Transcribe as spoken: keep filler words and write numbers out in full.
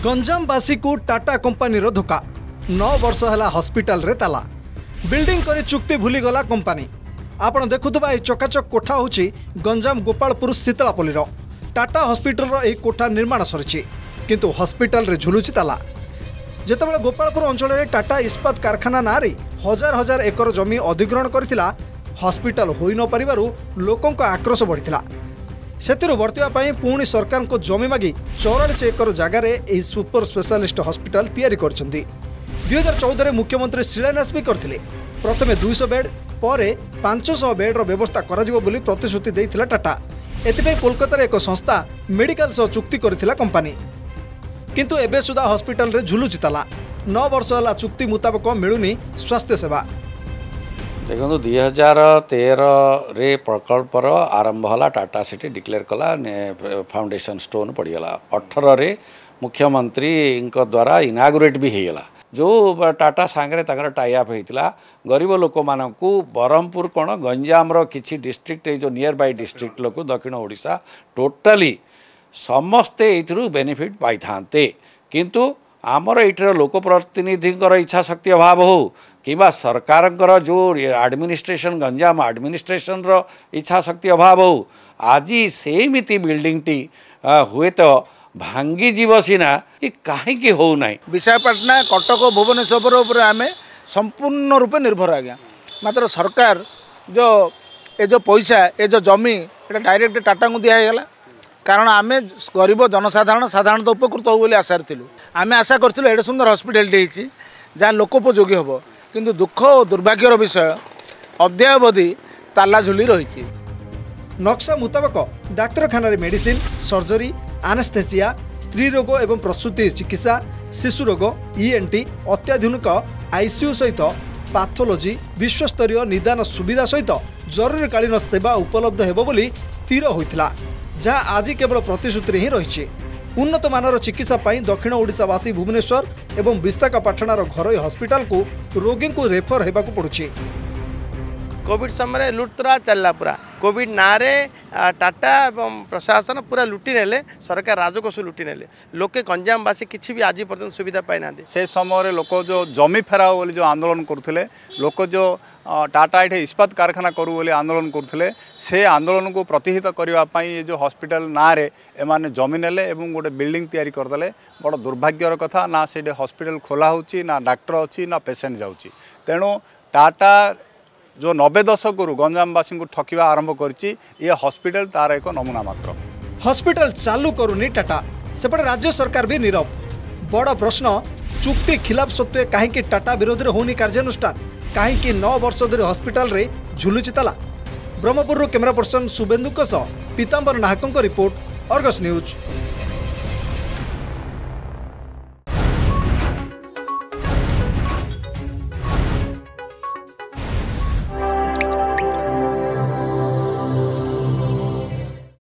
गंजामवासी को टाटा कंपानी धोखा नौ वर्ष है हॉस्पिटल रे ताला बिल्डिंग करी चुक्ति भूलीगला कंपानी। आपण देखुवा ये चकाचक कोठा हूँ गंजाम गोपालपुर शीतलापल्ली टाटा हॉस्पिटल एक कोठा निर्माण सरी किंतु हॉस्पिटल रे झुलुची ताला। जितेबाला गोपालपुर अंचल में टाटा इस्पात कारखाना ना रे हजार हजार एकर जमी अधिग्रहण करथिला हॉस्पिटल होई न परिबारु लोकों का आक्रोश बढ़िथिला। सेतिरु वर्तिबा पुणी सरकार को जमी मागी चौरालीस एकर जगार यह सुपर स्पेशलिस्ट हॉस्पिटल तैयारी करछंदी। दुई हजार चौदह में मुख्यमंत्री शिलान्यास भी करथिले। प्रथमे दुईश बेड पर पांच सौ बेड्र व्यवस्था करा बोली प्रतिश्रुति देइथिला टाटा। एथिपई कोलकातार एक संस्था मेडिकल सह चुक्ति करथिला कंपानी किंतु एबे सुधा हॉस्पिटल रे झुलुची ताला। नौ वर्ष है चुक्ति मुताबक मिलूनी स्वास्थ्य सेवा। देखो दुई हजार तेरह रे प्रकल्पर आरंभ है टाटा सिटी डिक्लेयर कला फाउंडेशन स्टोन पड़गला। अठर रे मुख्यमंत्री द्वारा इनागुरेट भी होगा जो टाटा सांगे टाइअप होता गरीब लोक मानू ब्रह्मपुर कौन गंजाम किसी डिस्ट्रिक्ट जो नियर बाय डिस्ट्रिक्ट लोक दक्षिण ओडिशा टोटाली समस्ते ये बेनिफिट पाई था किंतु आमर ये लोक प्रतिनिधि इच्छा शक्ति अभाव हो कि सरकार जो एडमिनिस्ट्रेशन गंजाम एडमिनिस्ट्रेशन रो इच्छा शक्ति अभाव हो आज सेमती बिल्डिंग टी हुए तो भांगी जीव सीना ये कहीं हो ना। विशाखापाटना कटक भुवनेश्वर आम संपूर्ण रूपे निर्भर आज्ञा मात्र सरकार जो ये जो पैसा ये जो जमी ये डायरेक्ट टाटा को दिगला कारण आम गरीब जनसाधारण साधारण उपकृत हो बोली आशा थिलु। आम आशा करूँ एडे सुंदर हॉस्पिटल जहाँ लोकोपयोगी हम किंतु दुख और दुर्भाग्यर विषय अद्यावधि ताला झुली रही। नक्शा मुताबक डाक्तखाना मेडिसिन सर्जरी आनेस्थेसिया स्त्री रोग एवं प्रसूति चिकित्सा शिशु रोग ईएनटी अत्याधुनिक आईसीयू सहित पाथोलॉजी विश्वस्तरीय निदान सुविधा सहित जरूरीकालीन सेवा उपलब्ध हेबो बोली स्थिर होइथिला जहाँ आज केवल प्रतिश्रुति ही रही। उन्नत मानर चिकित्सा पाई दक्षिण ओडिशावासी भुवनेश्वर एवं विशाखापाटनार घरोई हॉस्पिटल को रोगी को रेफर होगा पड़ुछि। कोविड समय लुटतरा चलला पूरा कोविड नारे टाटा एवं प्रशासन पूरा लुटी नेले सरकार राजकोष लुटी नेले लोके गंजामवासी किसी भी आज पर्यंत सुविधा पाई ना। से समय लोक जो जमी फेराओ बोली जो आंदोलन करुले लोक जो टाटा ये इस्पात कारखाना करू बोली आंदोलन करुले से आंदोलन को प्रतिहित करने जो हॉस्पिटल ना रे एमाने जमी नेले एवं गोटे बिल्डिंग तैयारी करदे बड़ दुर्भाग्यर कथा ना से हॉस्पिटल खोला होची ना डॉक्टर अच्छी ना पेसेंट जाऊँगी। तेणु टाटा जो नब्बे दशक गंजामवासी को ठकिवा आरंभ करिछि ये हॉस्पिटल तार एक नमूना मात्र। हॉस्पिटल चालू करूनी टाटा सेपटे राज्य सरकार भी नीरव। बड़ प्रश्न चुक्ति खिलाफ सत्वे कहीं टाटा विरोध में होनी कार्यानुष्ठान कहीं नौ वर्ष धरी हॉस्पिटल रे झुलुची ताला। Brahmapur camera person Subhendu Pitambar Nahak report Argus news.